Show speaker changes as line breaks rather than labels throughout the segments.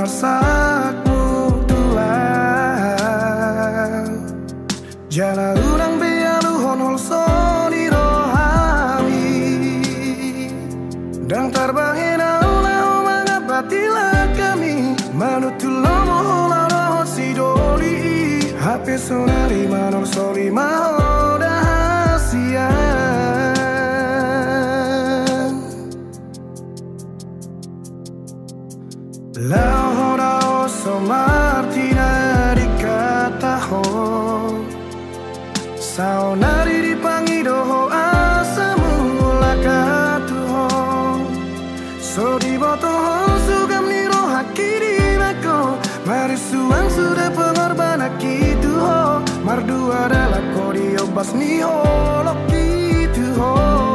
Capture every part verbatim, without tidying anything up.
narsakmu tulang jala urang bealu honol soni rohami dan terbangina ulah omanga batila kami manutulomo hola roho sidoli hape sonari manol soli mahoda hasia la hora oso martina di kataho saonari di pangidoho asamu lakatuho so di botoho sugam niro hakiri mako marisuang sudah pengorbanan gitu ho mardu adalah kodio bas niho lokitu ho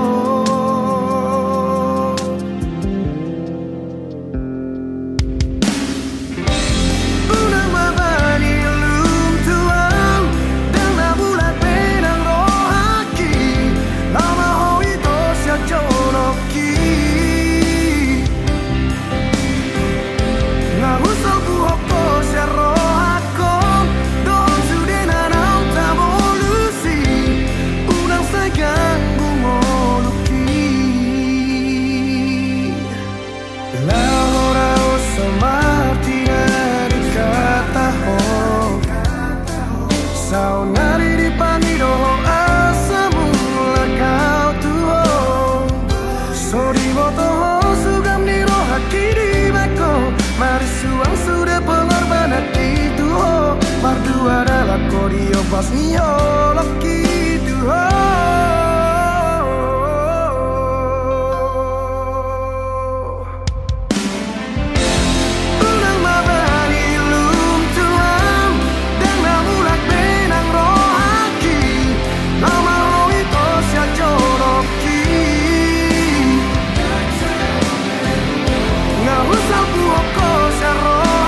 saonari di pangidoho asamu lakau tuho so di botoho sugam niro hakiri mako marisuang sudah pengorbanan itu ho mardu adalah kodio pas niho lokitu ho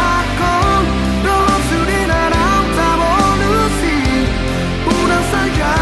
saja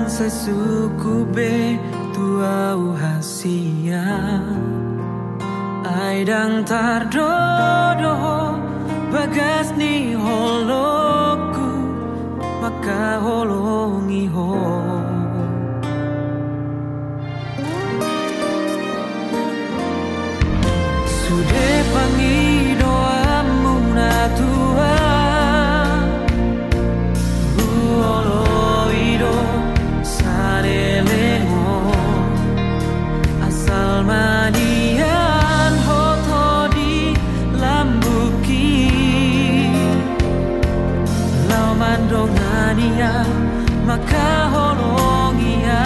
sai suku be tua uhasia ai dang tardodo bagas ni holoku maka holongi ho sude pangi doamu na tua huoloido sarelengo asal manian hoto di lambuki lau mandongania maka holongia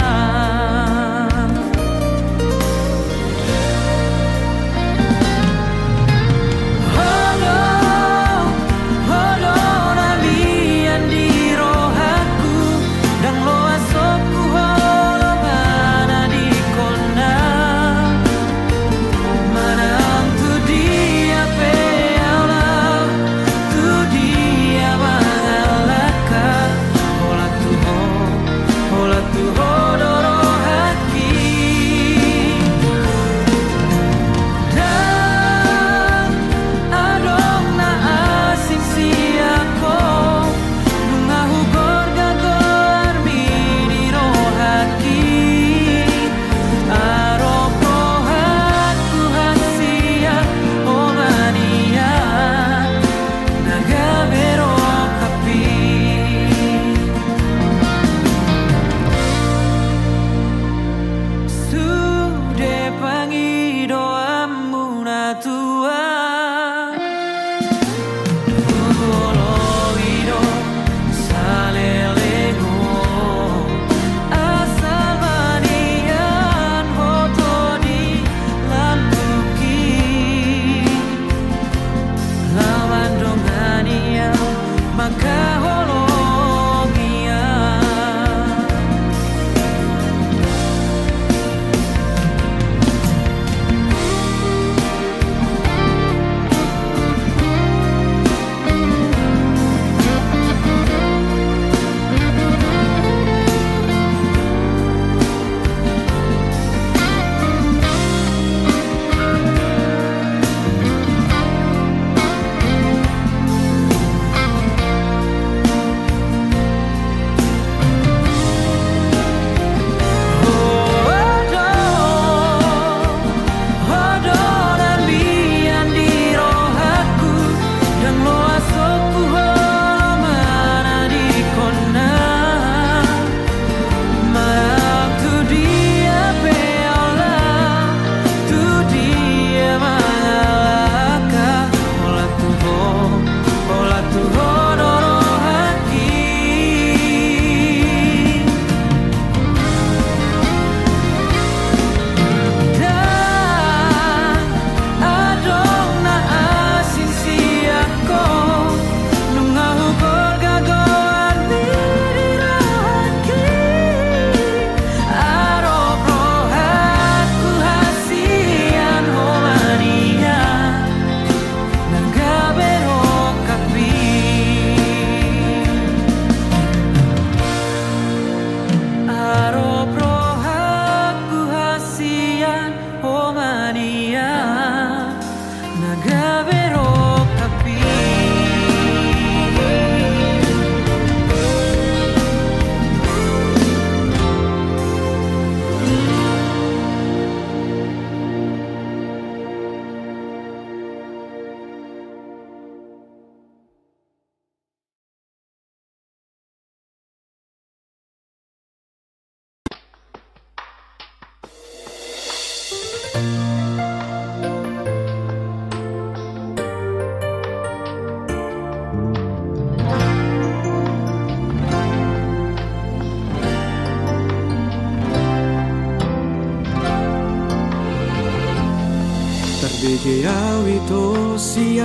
Bege awito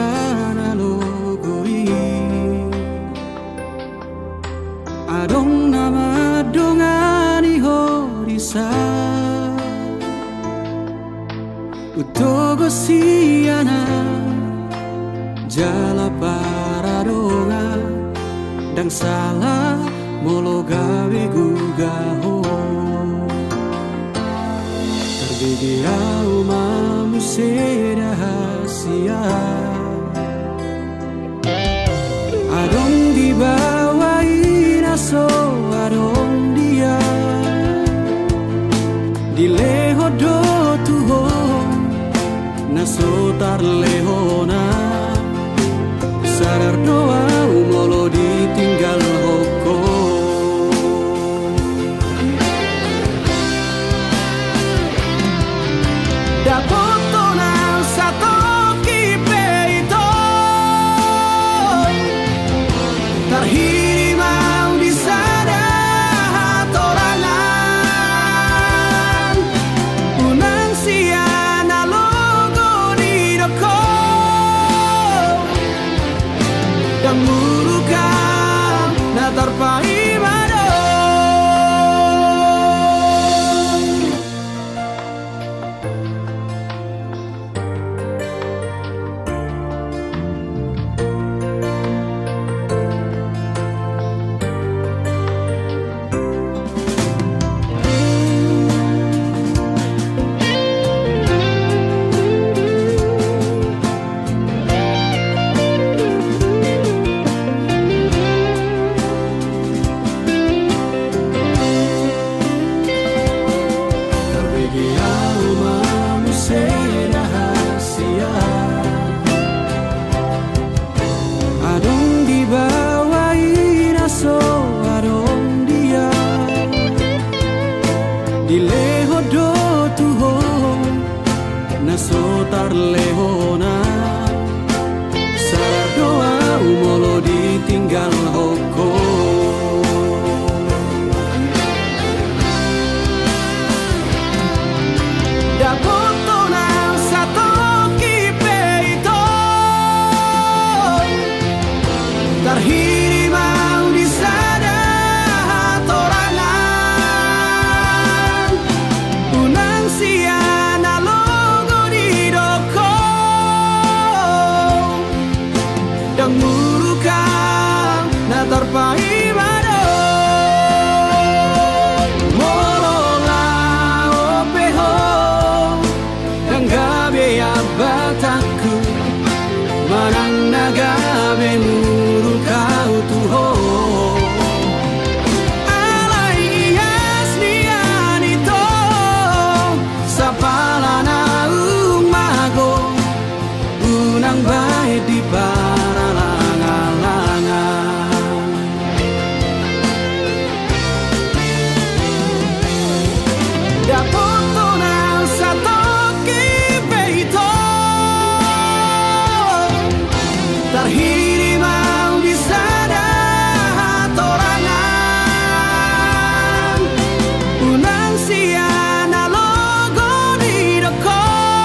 siana logoi adong nama dongani horisa utogo siana jala paradonga dang salah molo gawe gugaho terbege au mamu rahasia adong dibawain aso adong dia dileho do tuho naso tar lehona sadar doa molo ditinggal hoko dapoto na sato kipe ito terhiri mau di sana torangan unang siana logo di doko dan mulukan na terpai sotar lehona sadar doa molo ditinggal hoko dapoto na sato kipe ito terhiri mau di sana torangan unang siana dan mulukan na terpai mado molola opeho dan gabe abataku manang nagabe murukau tuho alai yasnian ito sapalana umago unang baik di para dapoto na sato kipe ito terhiri mau di sana torangan unang siana logo di doko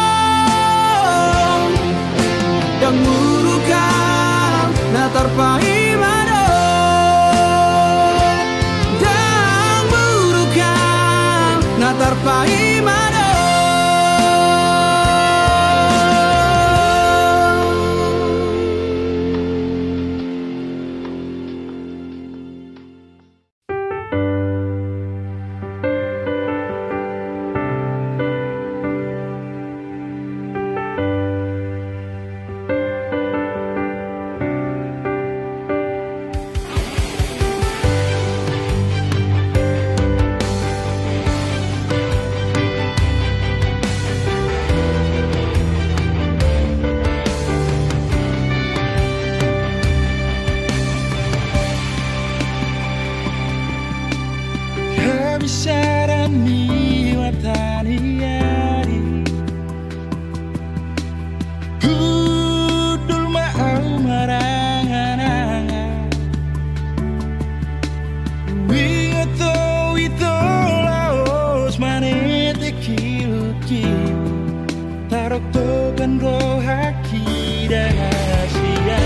dan mulukan na terpai mado dan mulukan na terpai mado
Bisarani watani yari Hudul ma'au marangananga Wingoto ito laos manete kiluki Tarok tokan rohaki rahasia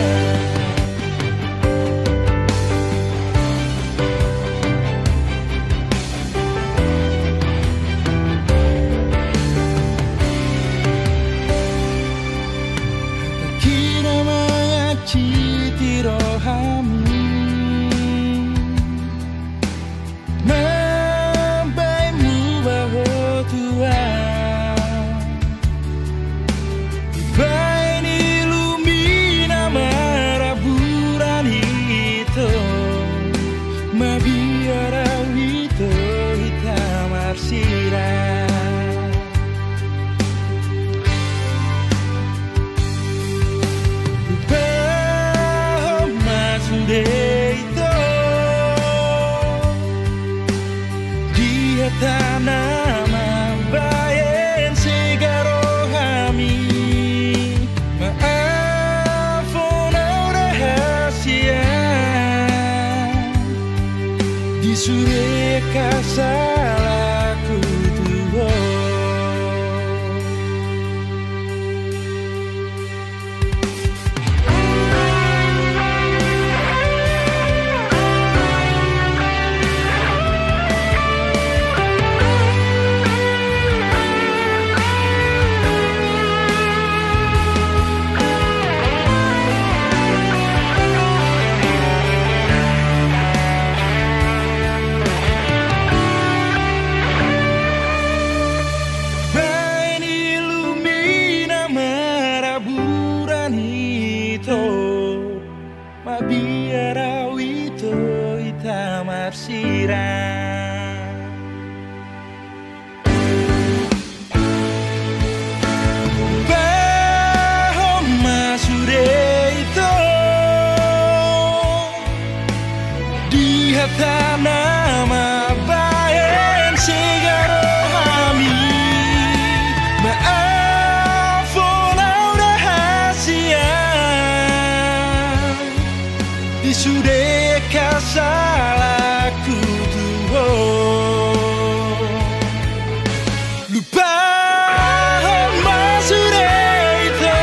Mabiara wito hitam arsira Bahoma sudeito Dia tanah bayan segaro kami Maafon rahasia Disure kasalaku Tuhan Mabiara wito hitam arsira Bahoma sudeito Di hata nama bayan segaro kami Maafon rahasia Disure kasalaku Tuhan Lupa masureito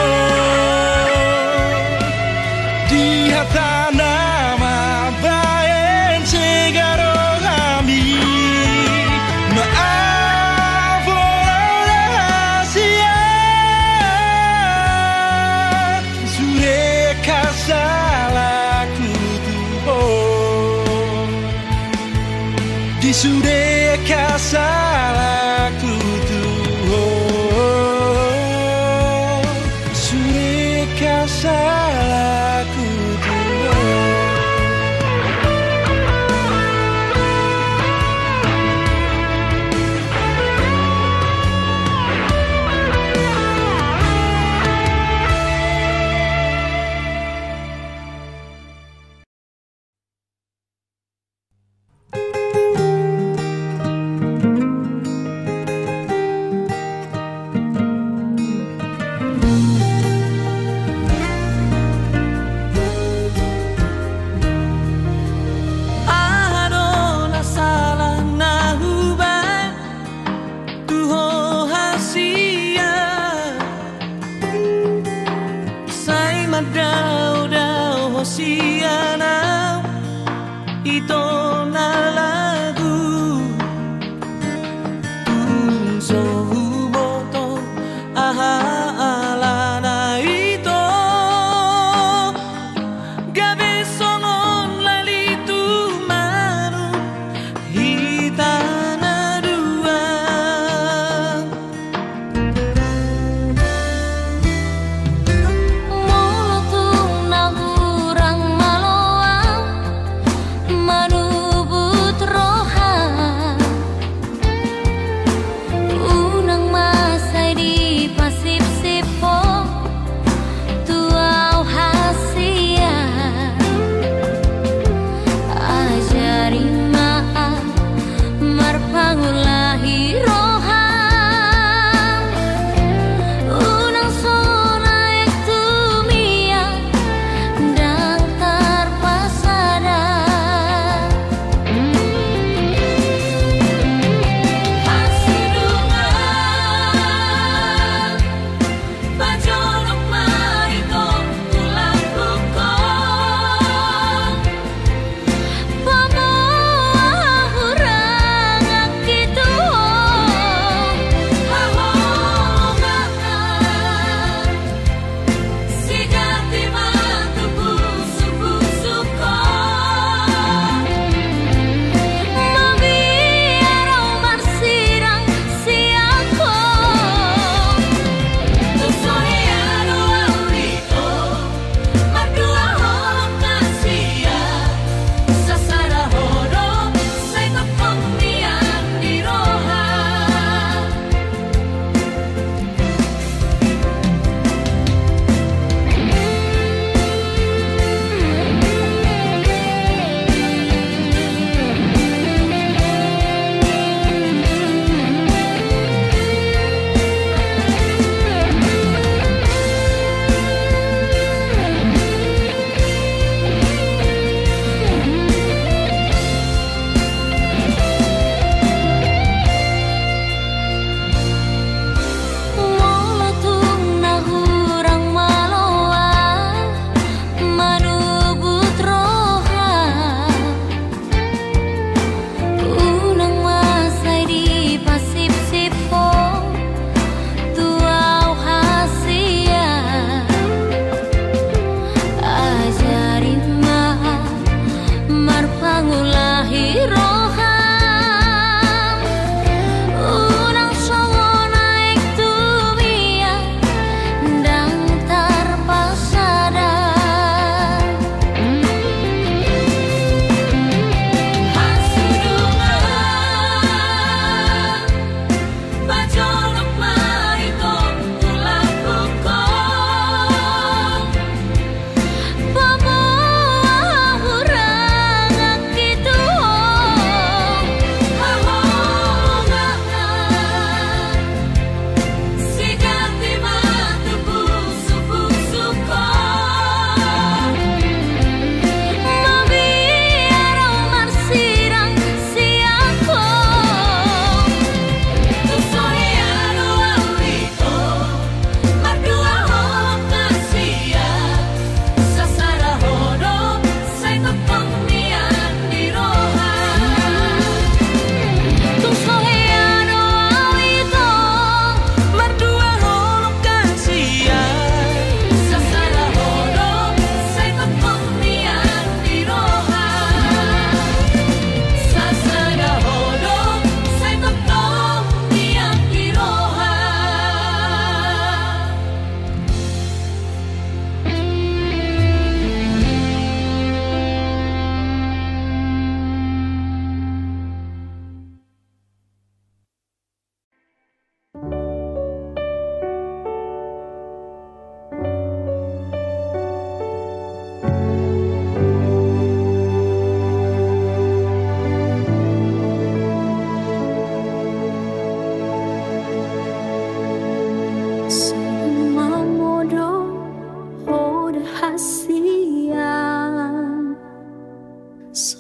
Di hata nama bayan segaro kami Maafon rahasia Disure kasalaku Disure kasalaku Tuhan Disure kasalaku Tuhan
Manu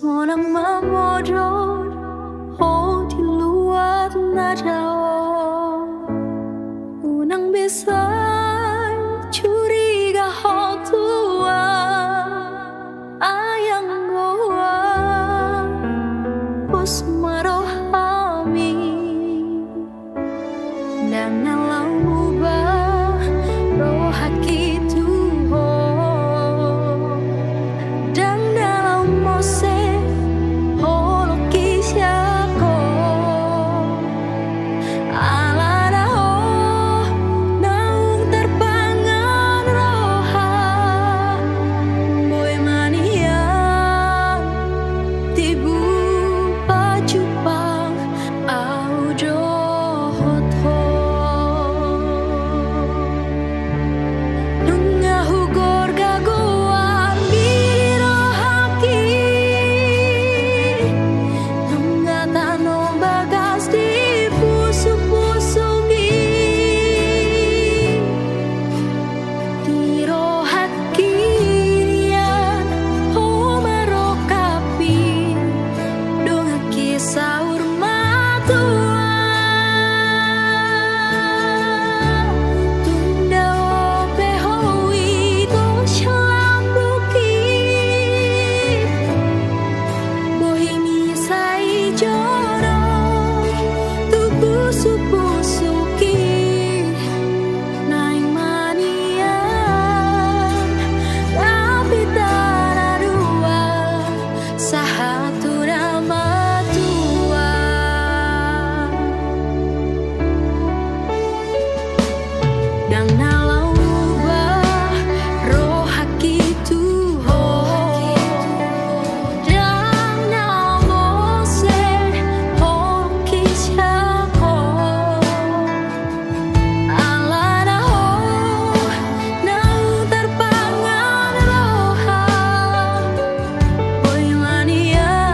Sonang mamodor oh di luar najao unang besar curiga ho tua ayang goa pos marohami dan nalau ubah rohaki tuho dan dalam mose Boy mania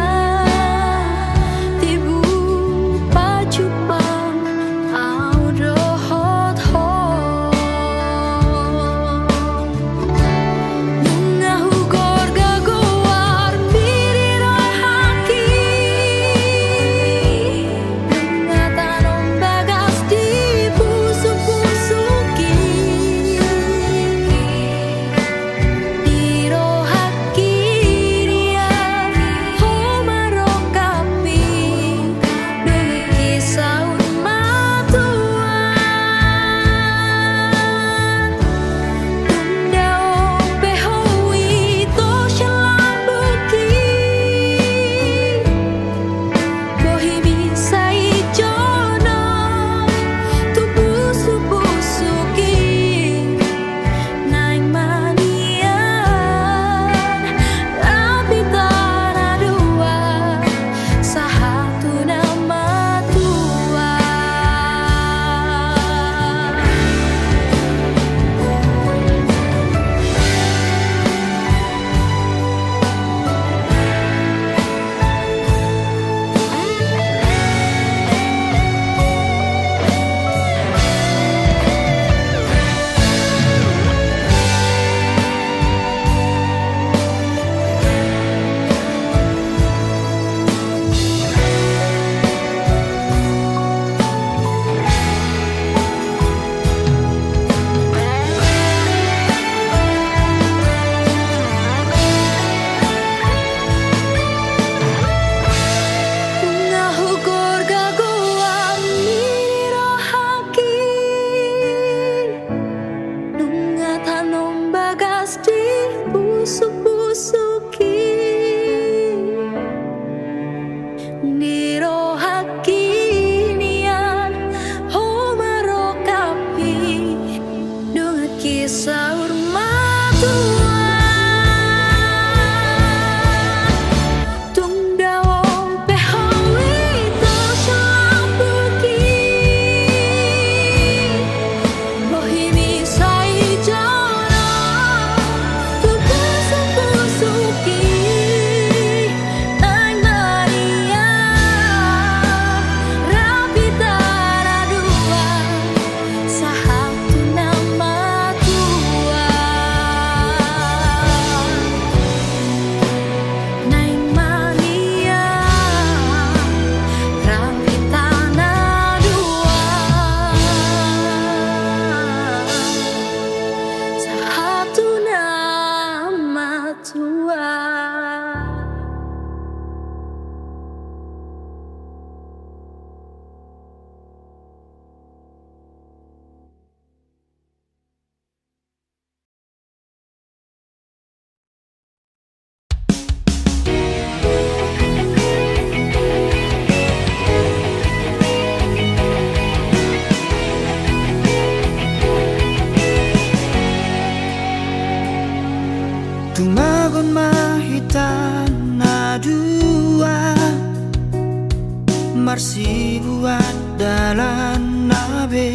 marsi buat dalan nabe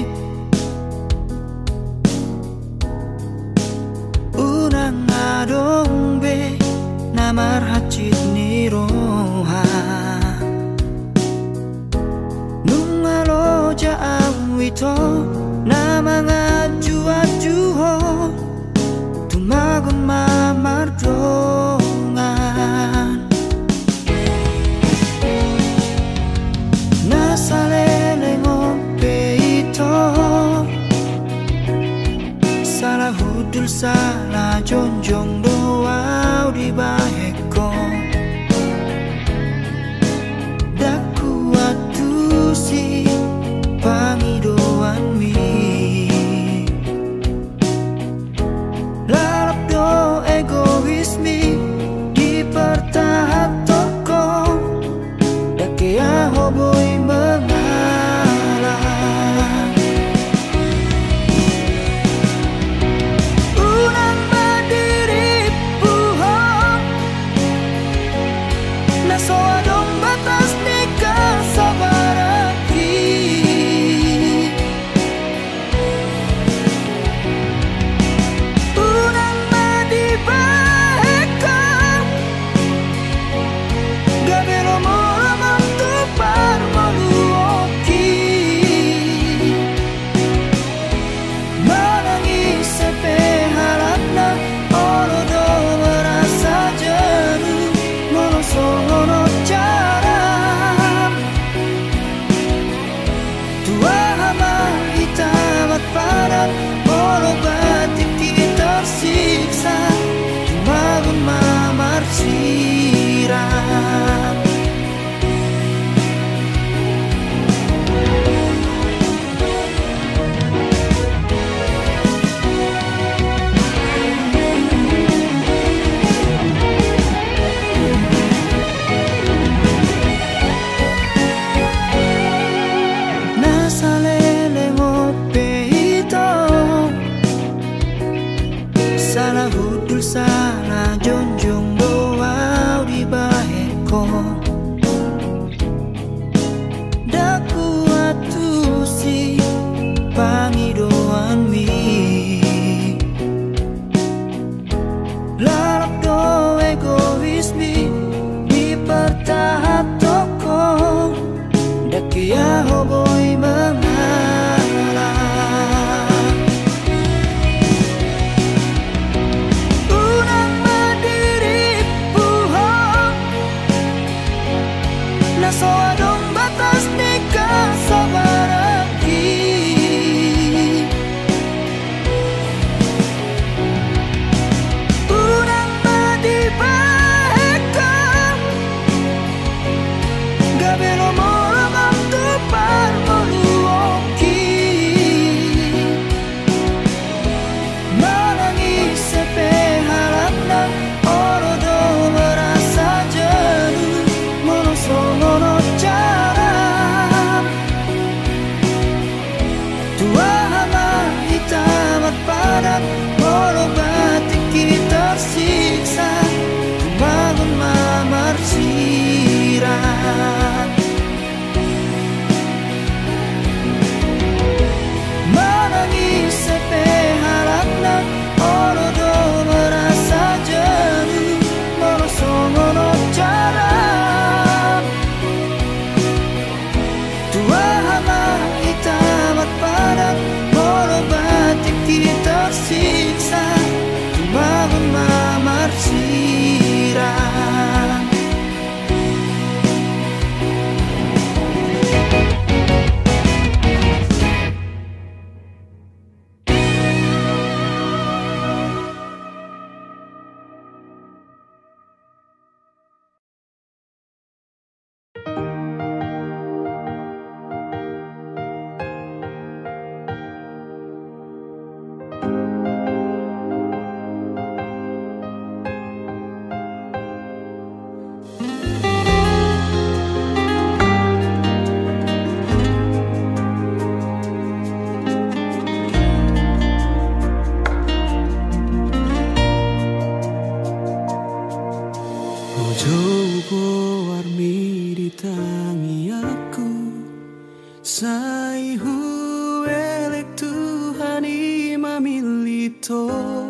unang adong be namar hacit ni roha nungalo jaang wito namanga jua-juho tumagon mamardongan nasalele ngope ito salah hudul salah jonjong doa di baheko daku atu si pangidoan mi lalap do egois mi di pertahat toko dake ahoboy mengalah unang berdiri puhong naso adong batas nikah sabaraki unang madibaheka gabelo molamang tupar maluoki manangis sepe harap na orodo merasa jeru monosono jaram tua hama hitamat padat oro batik kita tersiksa tumagun mamar siram nasalele ngope ito salah hudul salah jonjong doa di baheko daku atu si pangidoan mi lalap do egois mi di pertahap toko dake ahoboy mengalah unang berdiri puhong naso adong batas nikah sabaraki unang madibaheka gabelo molamang tupar maluoki manangis sepe harap na orodo merasa jeru monosono jaram tua hama hitamat padat molo batik kita tersiksa tumagun mamar siram manangis sepe harap na orodo merasa jeru monosono jaram tua hama hitamat padat molo batik kita tersiksa tumagun mamar siram
Ojo go armi ditangi Sai huelek Tuhan imamilito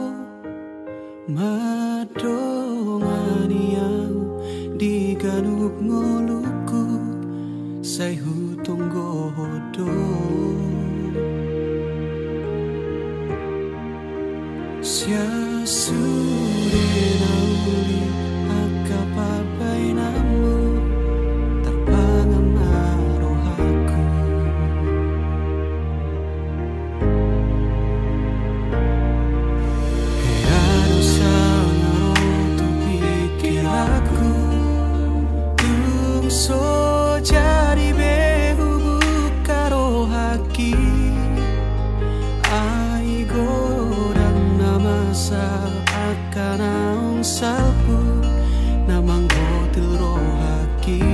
madongani au diganuk ngoluku sai hutunggo hodo sia sude nauli akapapai namu terpangan narohaku heado sangarotu pikiraku tungso jadi behu bukaro haki aigo akan naung salpu namang hotel rohaki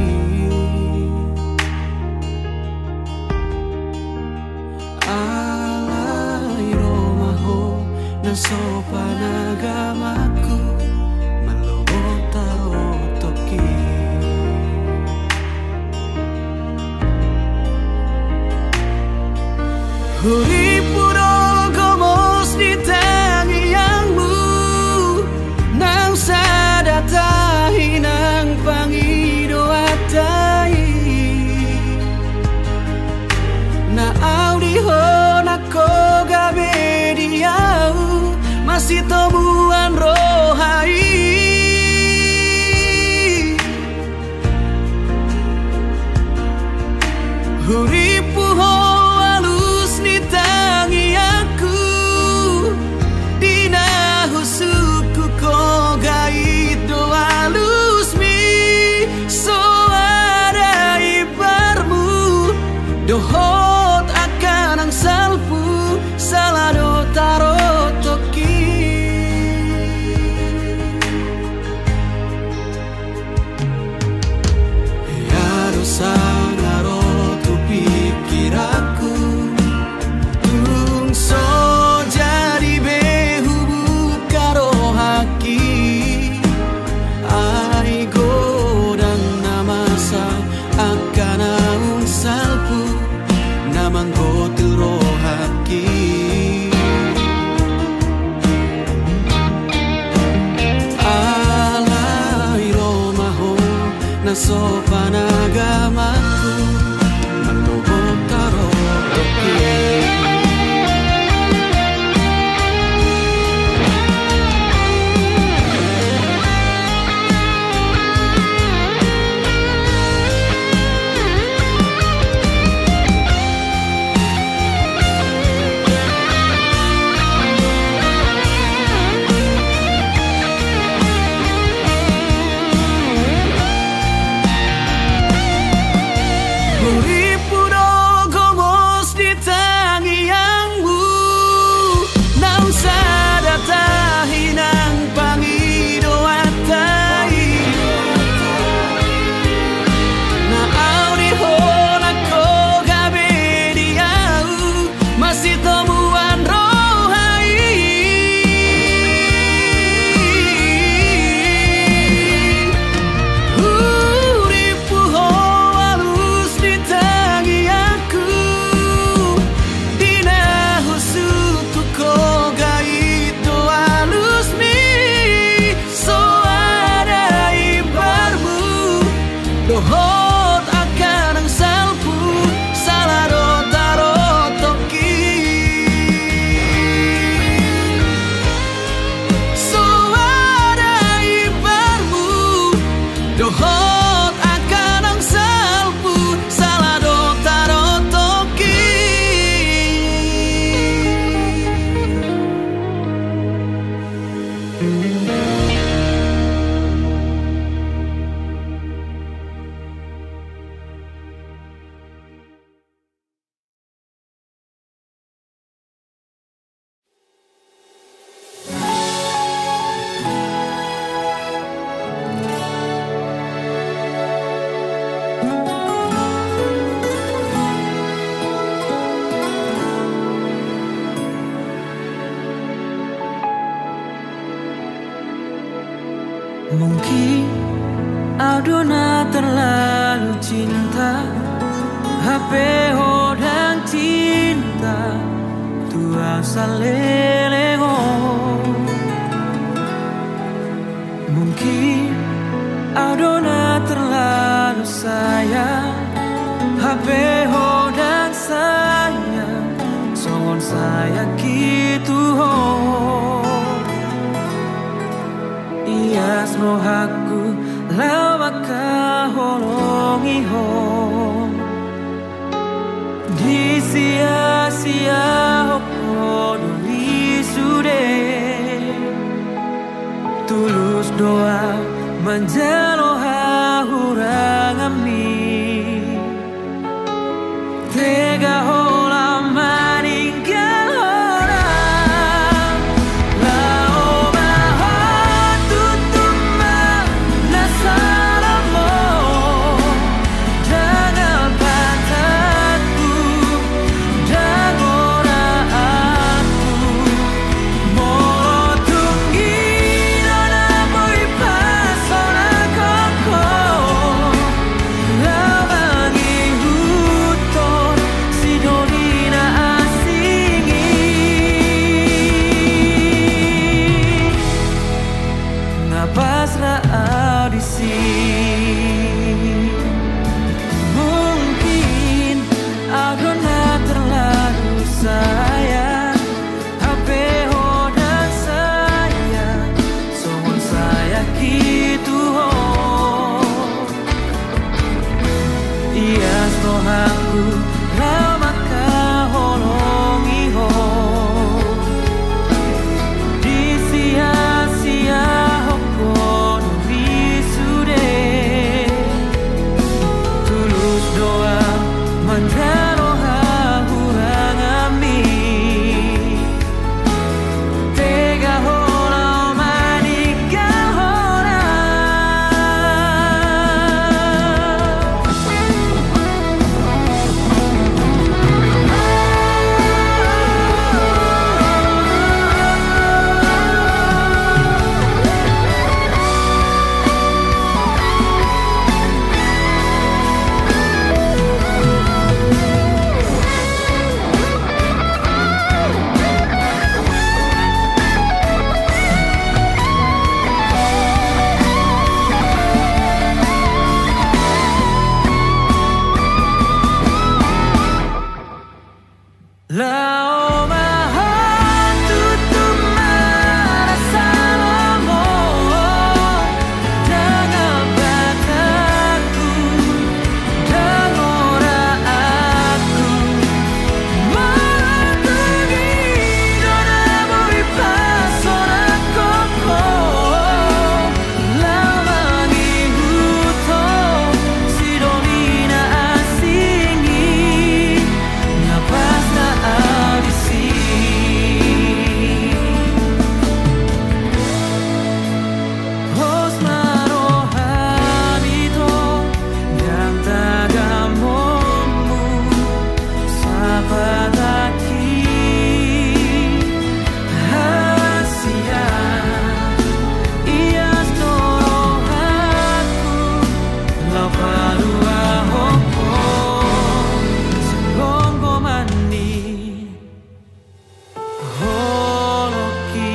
alai romaho nasopan agamaku malobotaro toki huri puro gomos di tangi yangmu nang sadatahi nang pangido atai na audiho nako gabe diau masih tobuan rohai huripuho alus ni tangi aku dina husuku ko gait doa lusmi so ada ibarmu dohot akan ang salpu salado taro toki yaro sangaro tu pikiraku tungso jadi behu bukaro haki aigo dan namasa akan naung salpu namang hotel rohaki alai romaho nasopan agamaku malobotaro toki Huripuro gomos di tangi yangmu nang sadatahi nang pangido atai na audiho nako gabe diau masih tomuan rohai huripuho alus di tangi aku dina husuku ko gait doa lusmi so ada ibarmu dohot akan ang salpu salado taro toki so ada ibarmu dohot akan ang salpu salado taro toki
Mungkin Adona terlalu cinta
H P ho dan cinta tua salelego. Mungkin Adona terlalu sayang H P ho dan sayang songon saya gitu ho. Ias no haku lawaka holongi ho. Di sia-sia hoko doli sude. Tulus doa menjalo hahurang ami. Tega hola meninggal orang. Lao mahal tutuma nasaramo. Jangan patahku dan oraanku. Moro tunggi dona boy pasona koko. Lawangi huton si dolina asingi. Ngapasra audisi. Mungkin Adona terlalu sayang H P ho dan sayang songon saya gitu ho. Ias no haku lamaka holongi ho. Di sia-sia hoko doli sude. Tulus doa menjalo hahurang ami. Tega hola meninggal Lao mahal tutuma nasaramo. Jangan patahku dan oraanku. Moro tunggi dona boy pasona koko. Lawangi huton si dolina asingi. Ngapasna audisi. Hos marohani to yang tagamomu sapataki hasia. Ias torohaku lapalua hoko segonggo mani holoki.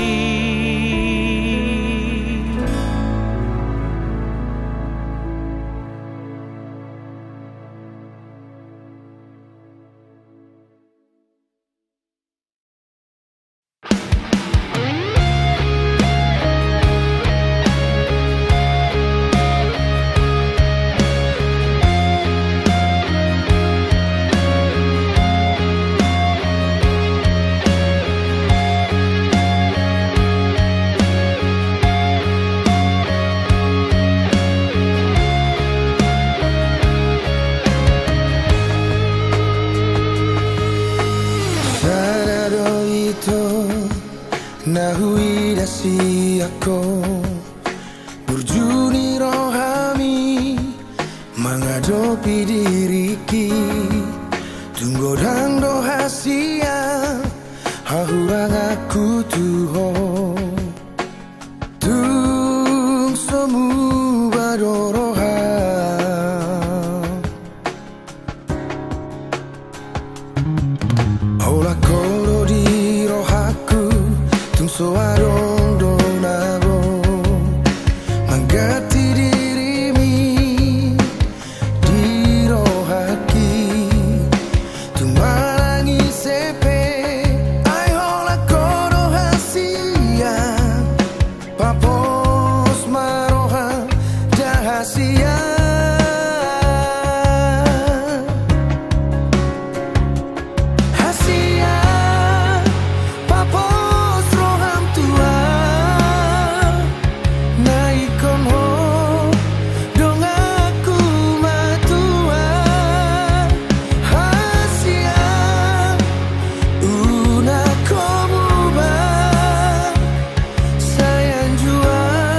Sarado ito nahui dasi ako. Burjuni rohami menghadapi diriki. Tunggu dan doa siang hahurang aku tuho. Tung semu badoroha. rahasia. Rahasia papos roham tua naikon ho dong aku matua. Rahasia una komuba sayang jua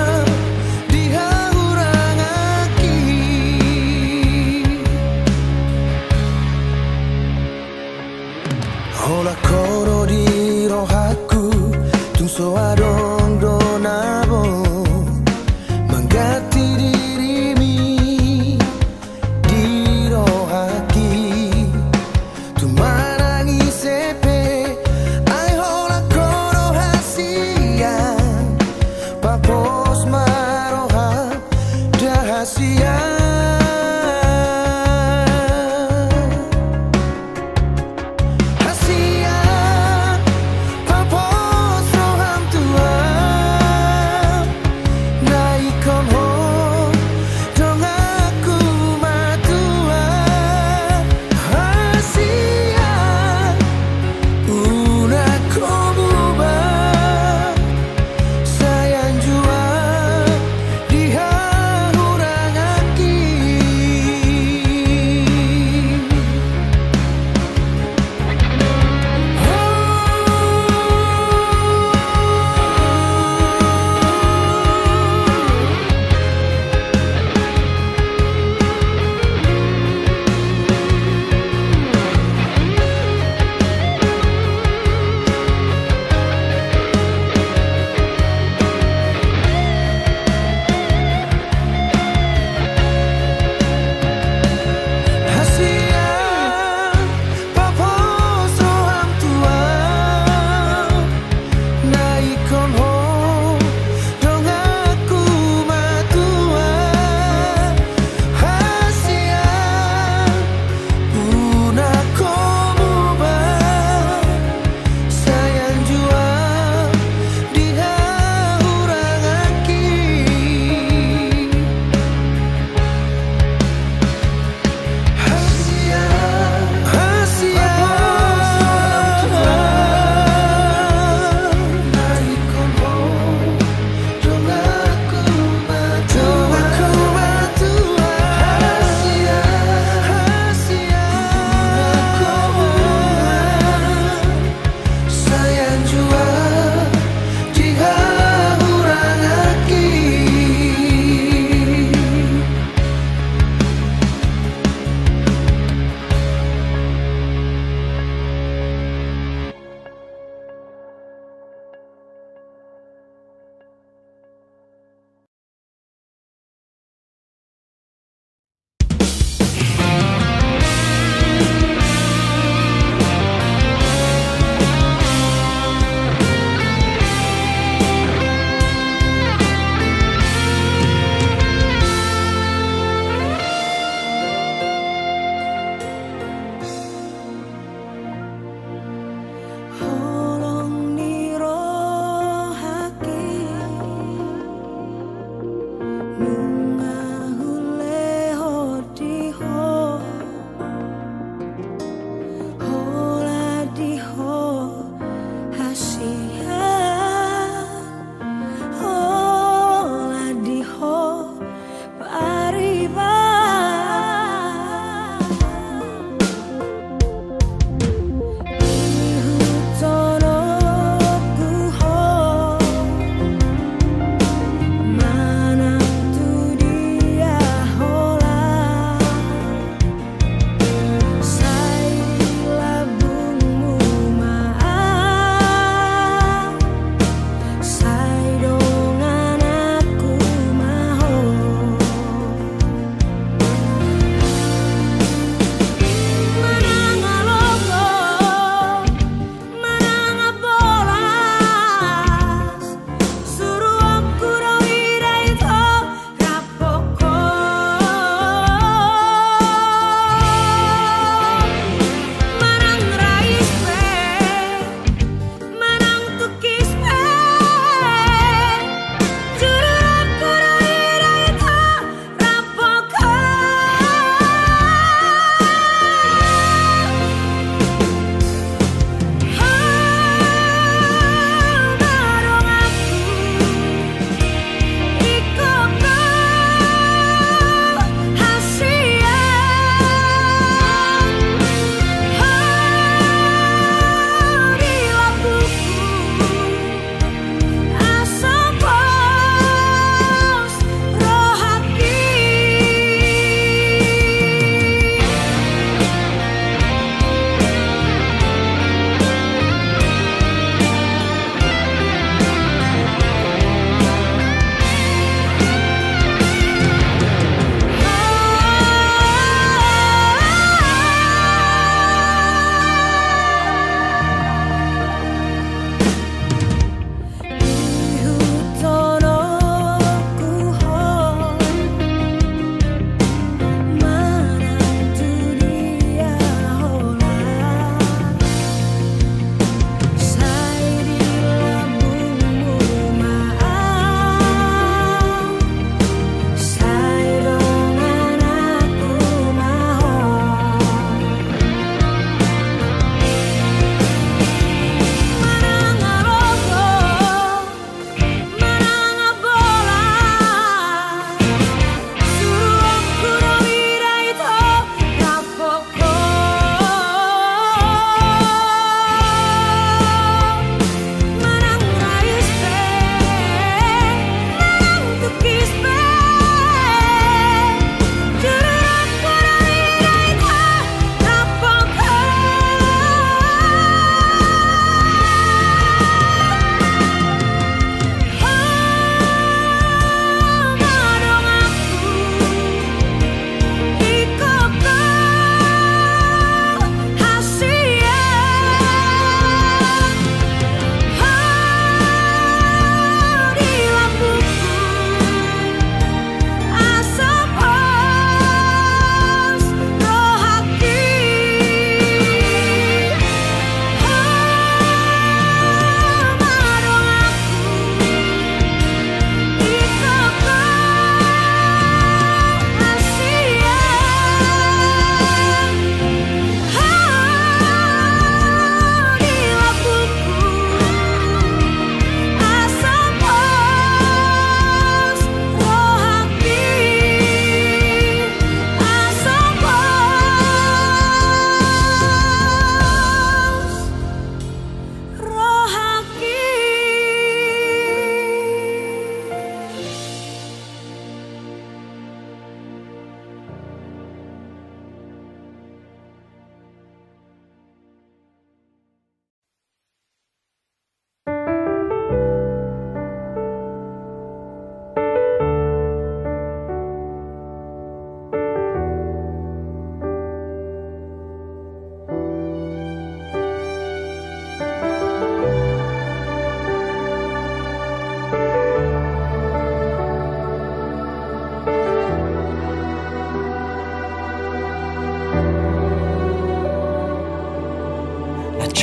dihaurang aki. Hola koro di rohaku tungso adong donabo manggati dirimi di rohaki tumanangi sepe ai hola koro hasia papos maroha dahasia. Rahasia papos roham tua naikon ho dong aku matua. Rahasia una komuba sayang jua dihaurang aki.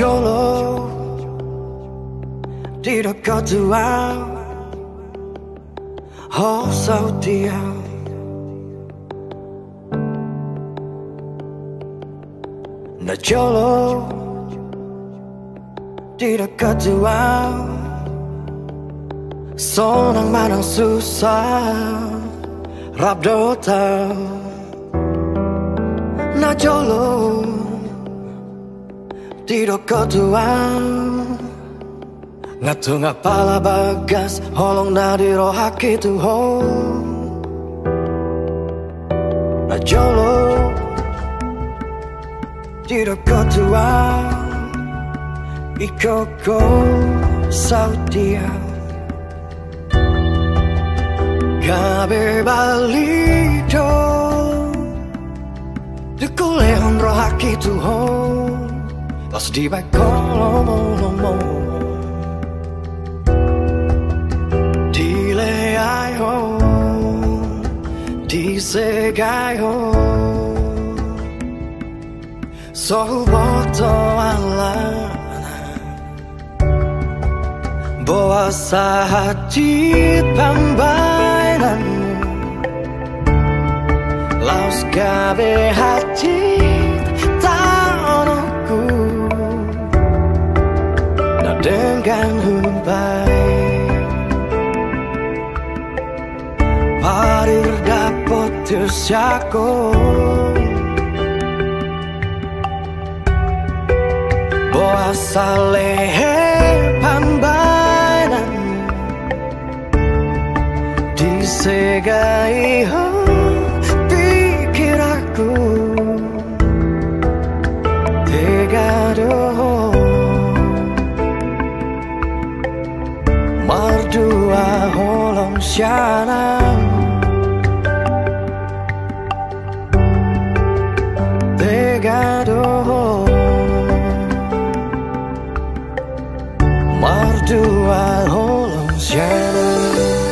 jolo di dekat tua oh sautia na jolo di dekat tua sonang manang susah rap dota na jolo di dekat tua ngatung apala bagas holong na di rohaki tuho na jolo di dekat tua ikoko saudia gabe balido dikulehon rohaki tuho pas di bakolomo dileai ho disegai ho sohuboto alana bawa sahati pambainan laus gabe hati tanahku na dengan humbai parir dapot tersyako bawa salehe pambainan disegai ho pikir aku tegado mardua holong syanam tegado mardua holong syanam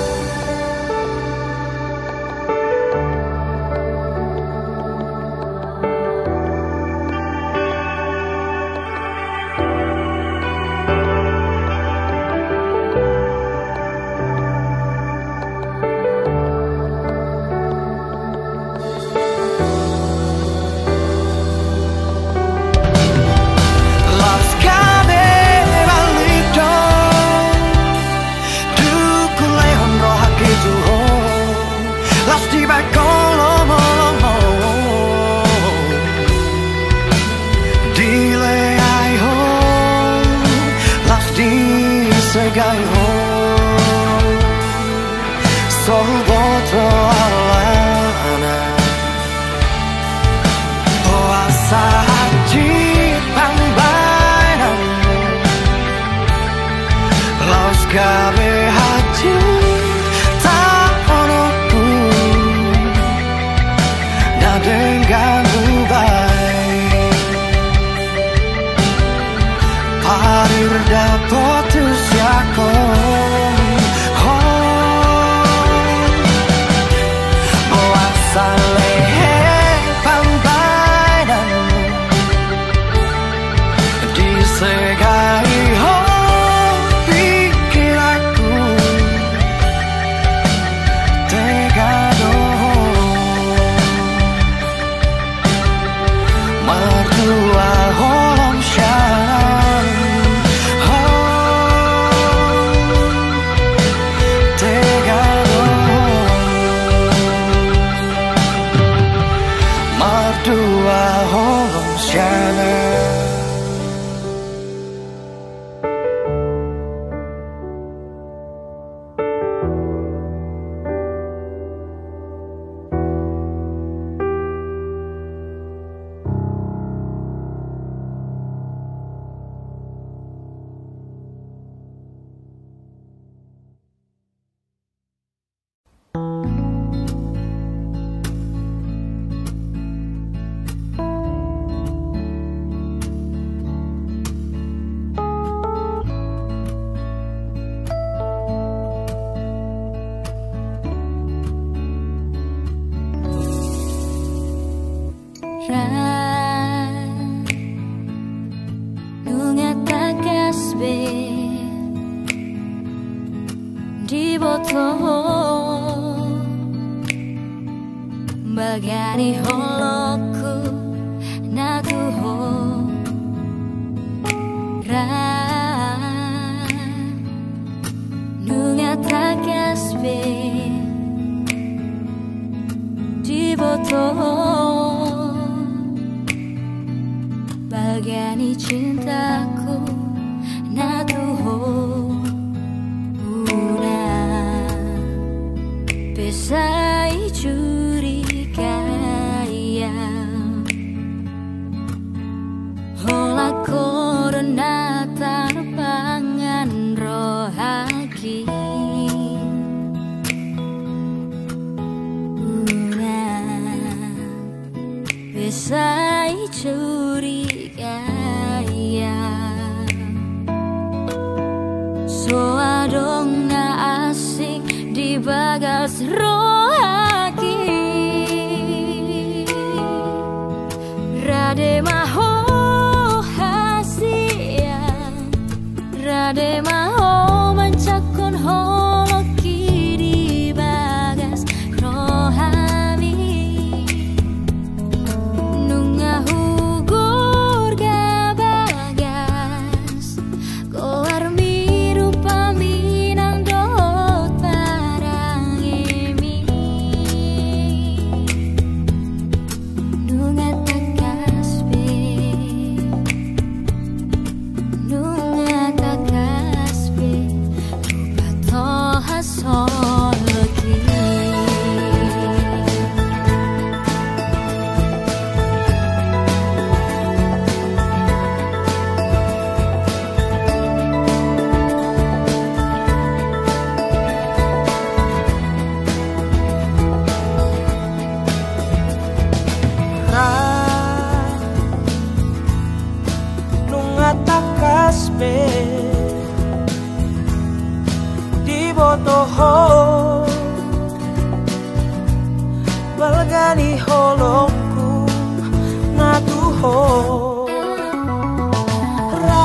segai ho sohuboto alana puasa haji pambainan laus gabe haji taponoku na dengan ubai parir dapot tersyako bawa salehe pambainan disegai ho pikir aku tegado mardua holong syanam mardua holong syanam
boto bagani holoku natuho ra nunga takasbe di boto bagani cintaku natuho una pesai curiga hola corona tarpangan rohaki una pesai curiga so adong na asing di bagas rohaki rade maho hasia rade maho mencakun holoki di bagas rohani nunga hugur gabagas koar miru paminang dot parang emi nunga takasbe nunga takasbe lupa toha soloki
nunga takasbe di botoho balgani holongku natuho ra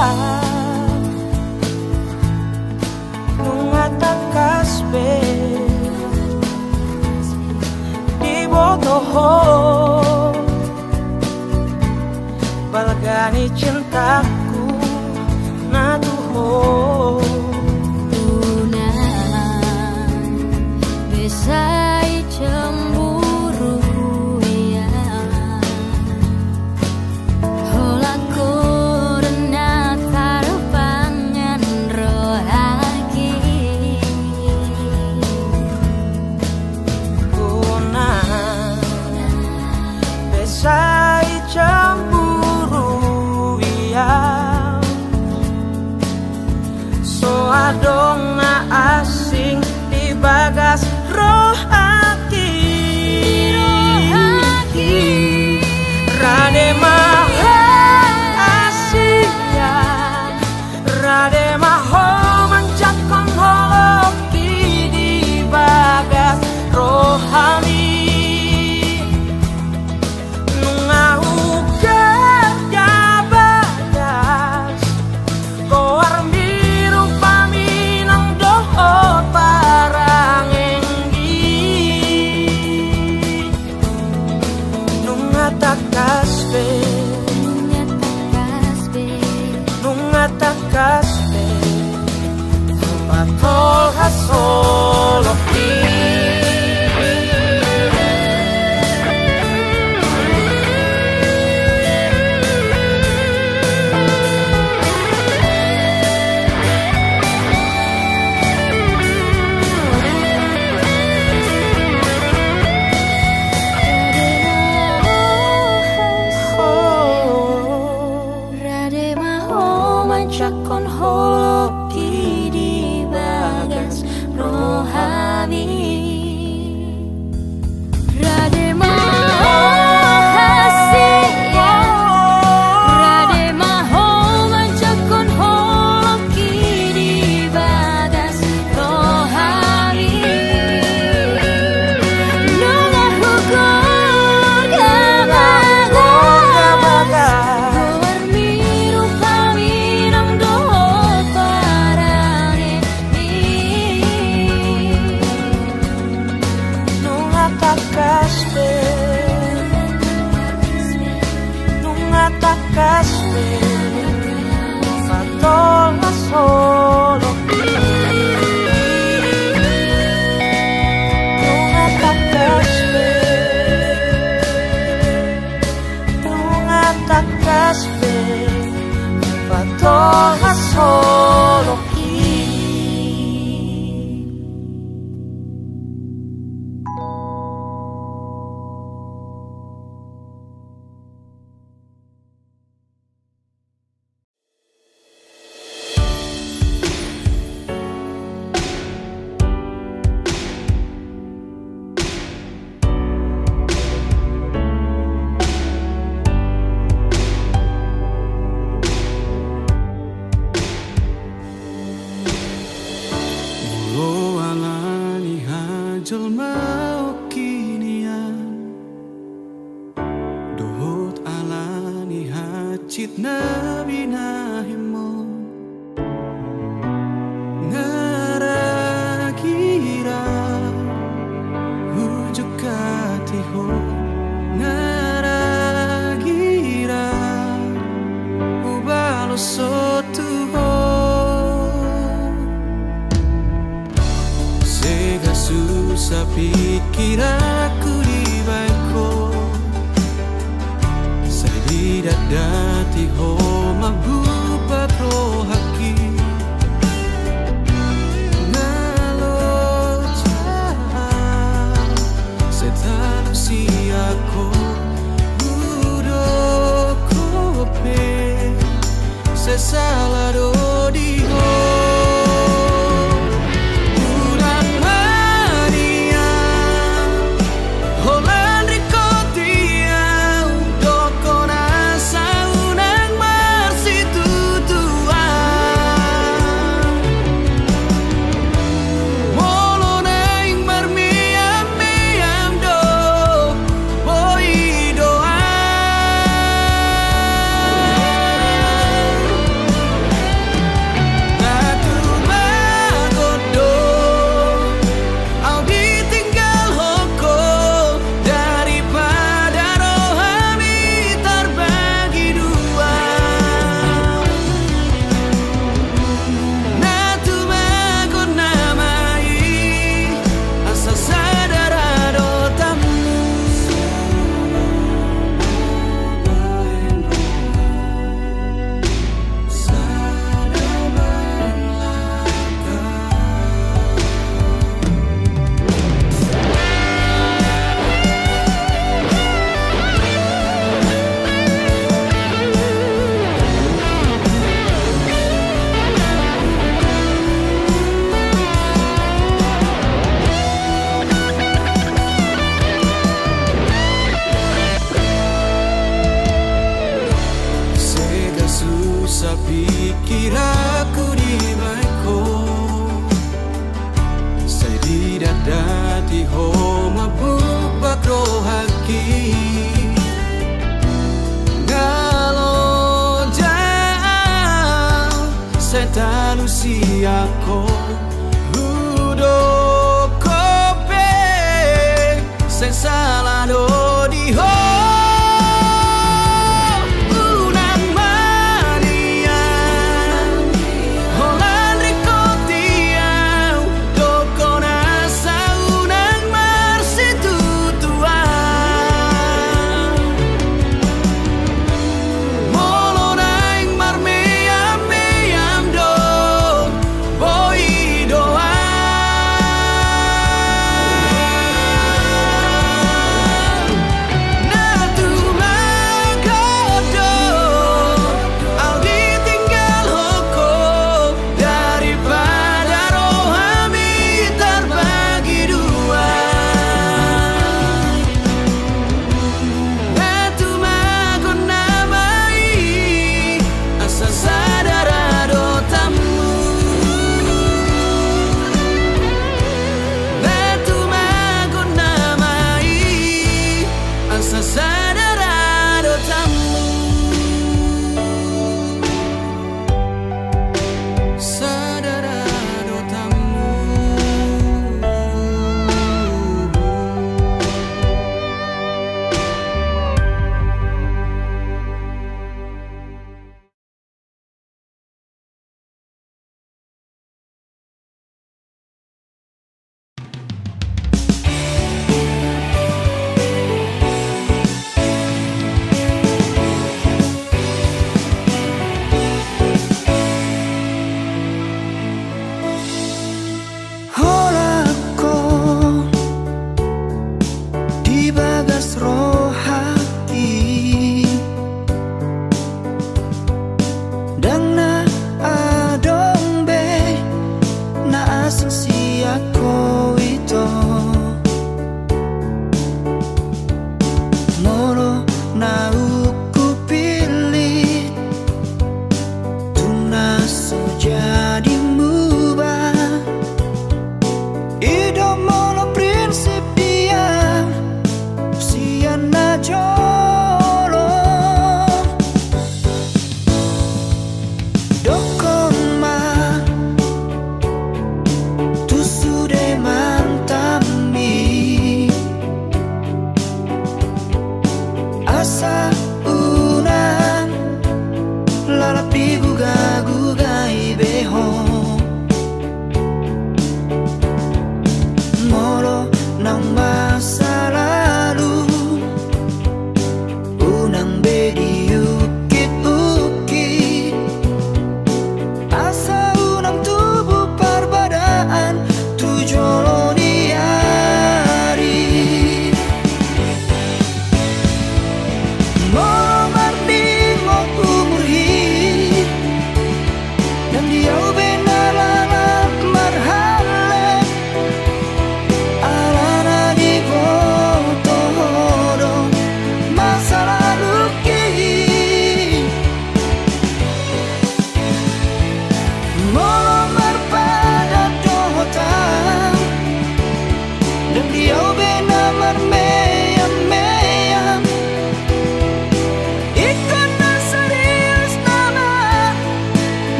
nunga takasbe di botoho balgani cintaku natuho
una besai cemburu ya hola corona tarpangan rohaki
una besai cemburu so adong na asing di bagas rohaki rohaki rade maho asing ya rade maho mencakon holoki di bagas rohani nunga uga jabadas koar miru paminang dohot parang enggi nunga takasbe
nunga takasbe
nunga takasbe patol hasoloki
rade maho mencakun holoki di bagas rohani
attaccarsi, fatto da solo. Non attaccarsi, non attaccarsi, fatto da solo.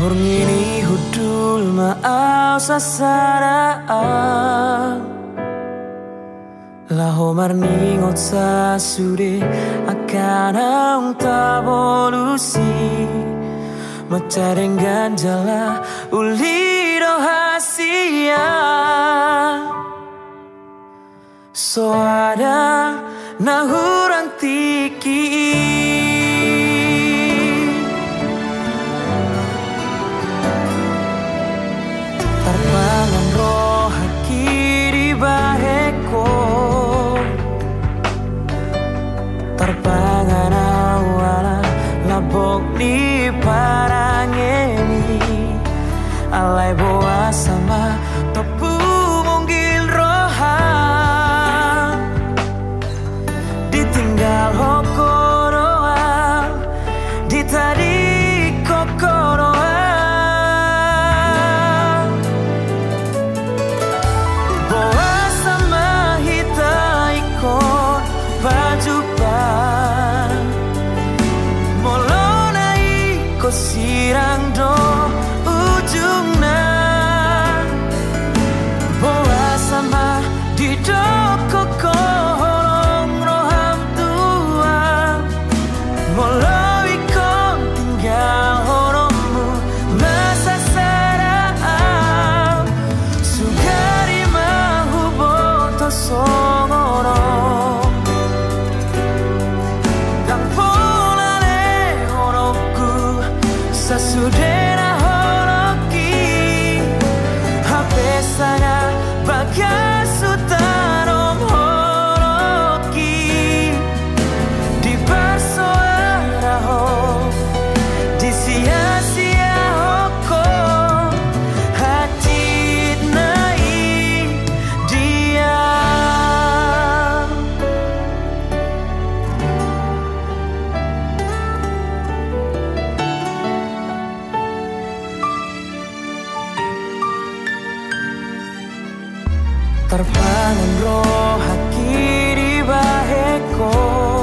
Horngini hudul maau sasaraan Laho marni ngot sa sude akan ang tabolusi Macareng ganjala uli rohasia So ada nahurang tiki Tarpangan roh haki di baheko Tarpangan awala labok di parangeni Alay boa sama topu monggil rohan Ditinggal hokoroa Ditadi kokoroa Boa sama hita ikon pajupan Molona iko sirang do ujungna Boa sama di doko kolong roham tua Molo ikon tinggal horomu masa sarang Sugari mahu boto songoro Kang pola le horoku sasudera horoki Hape sana bagasutarong horoki Di persoaraho Di sia-sia hoko Hati nai dia Terpangan roh haki di baheko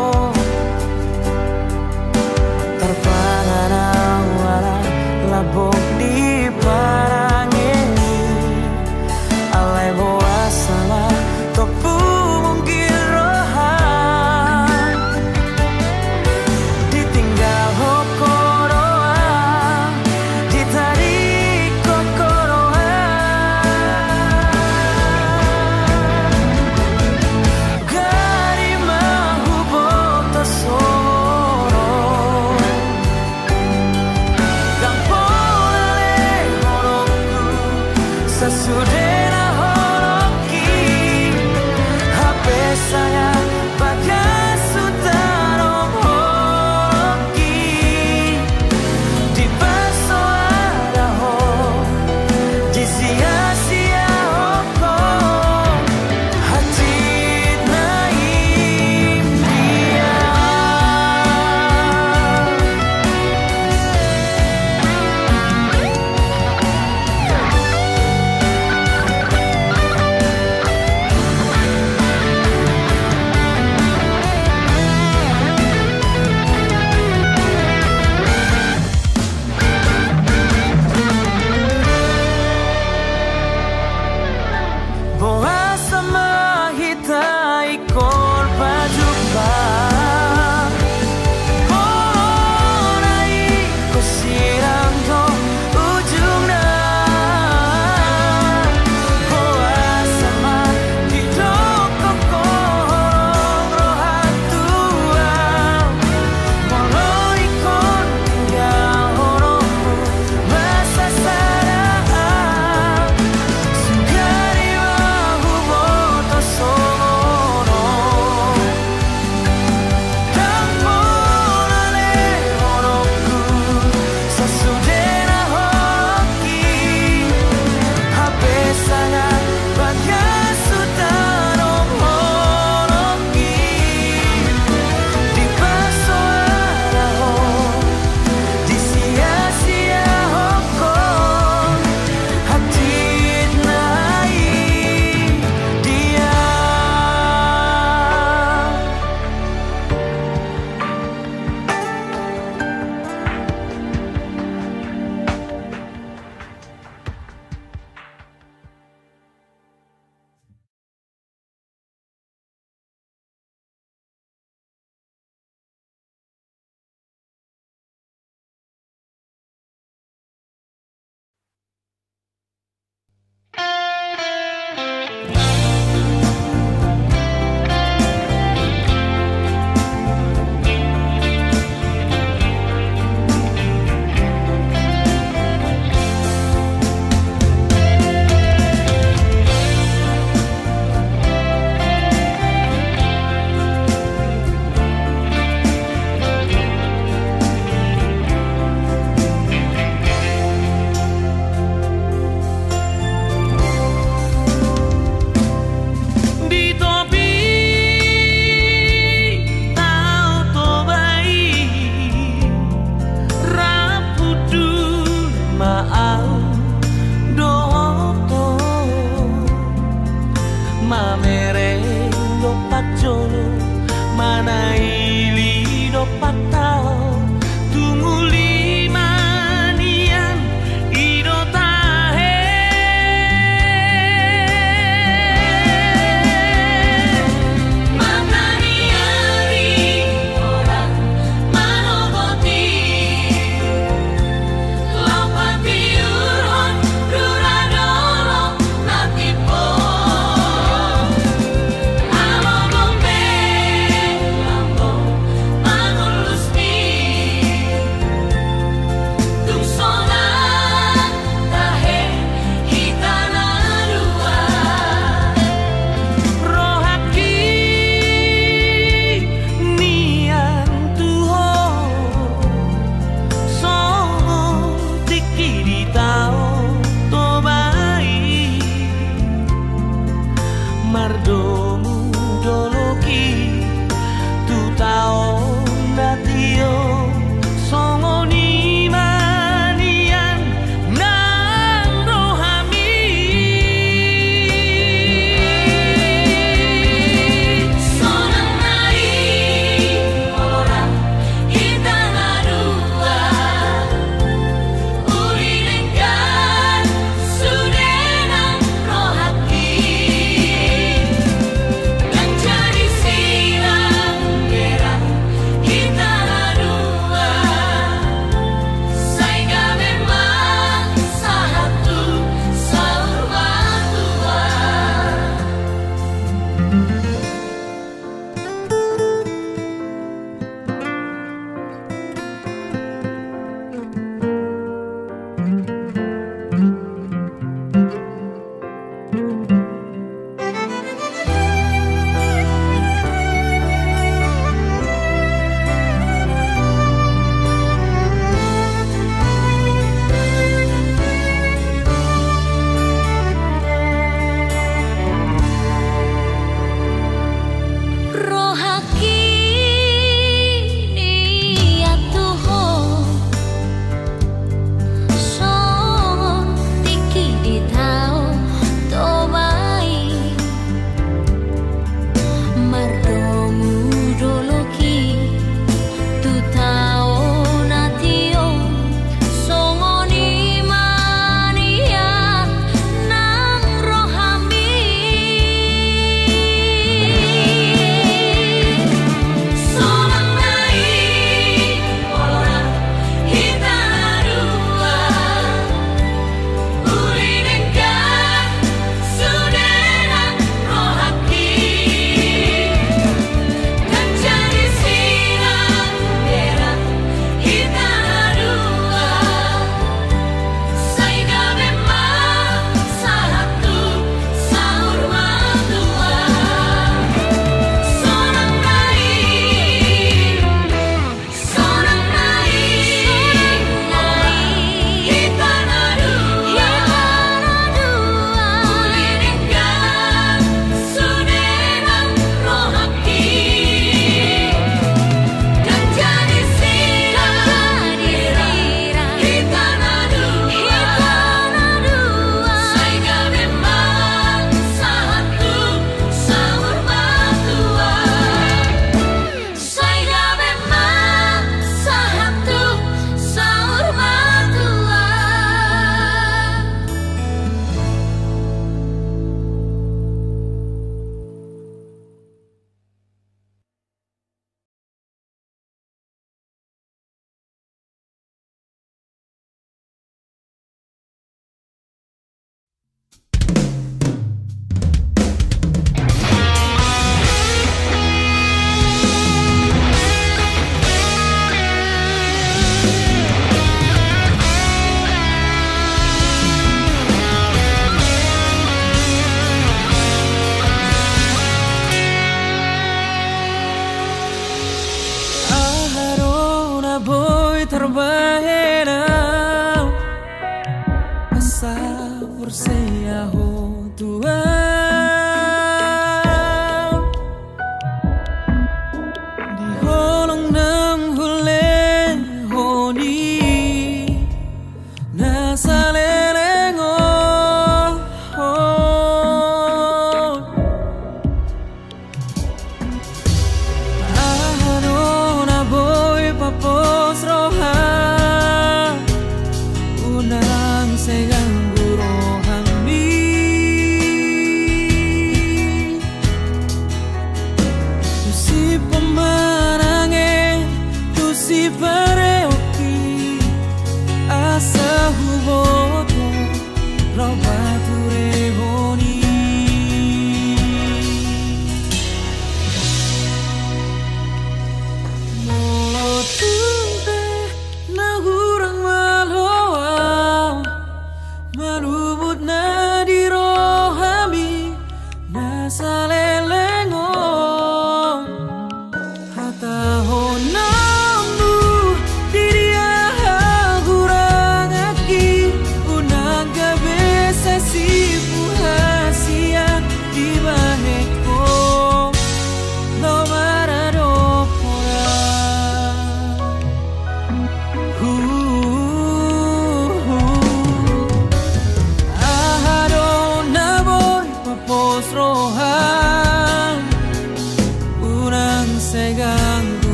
Terpangan awara labok di parangeni Alay boa sama topu monggil rohan Ditinggal hokoroa Ditadi kokoroa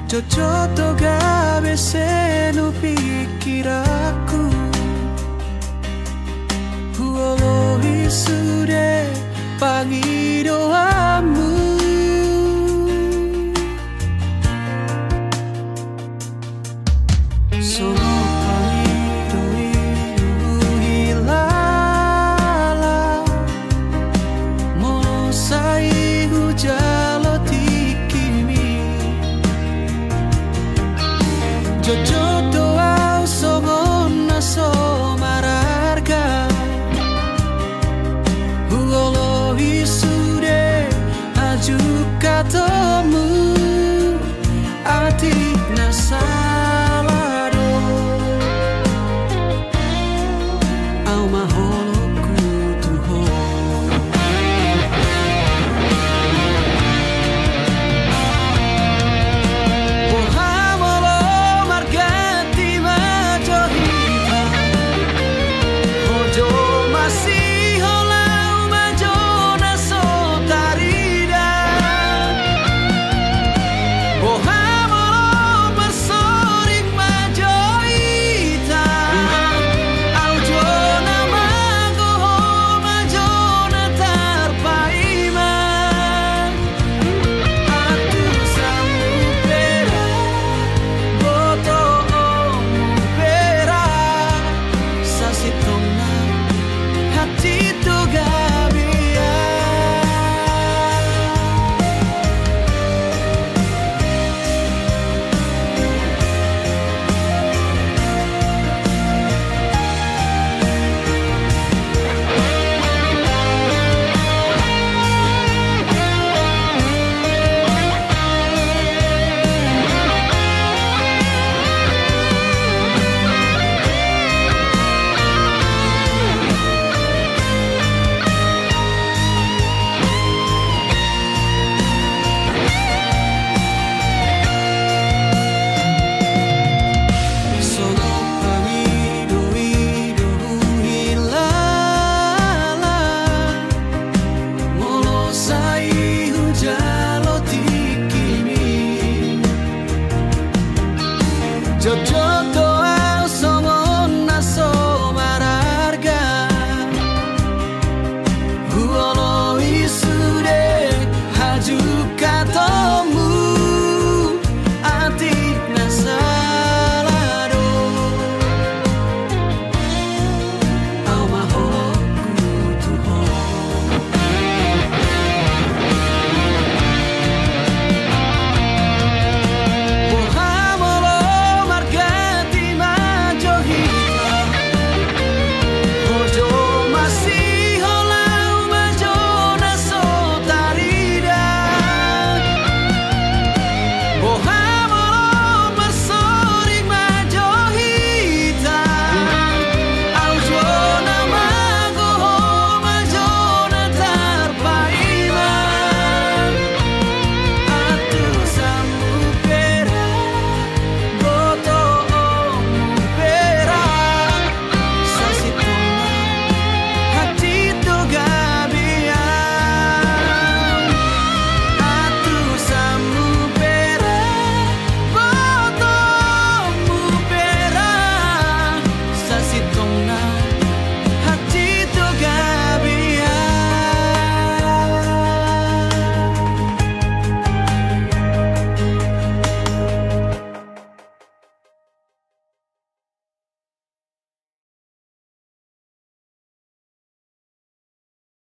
Jojoto gawe senu pikiraku Huolo isude pangidoamu Sono pangido-ido hilala Mono sai hujalo tikimi Jojoto au songona somararga Huolo isude aju katamu Ati nasalado Au maholo kutuho Pohamolo margati majohita Ojo masih holau majona sotarida Pohamolo bersorik majohita Aujona magoho majona tarpaima Atu samupera Boto omupera Sasitona hati tu gabia Sono pangido-ido hilala Molo sai hujalo tikimi Jojo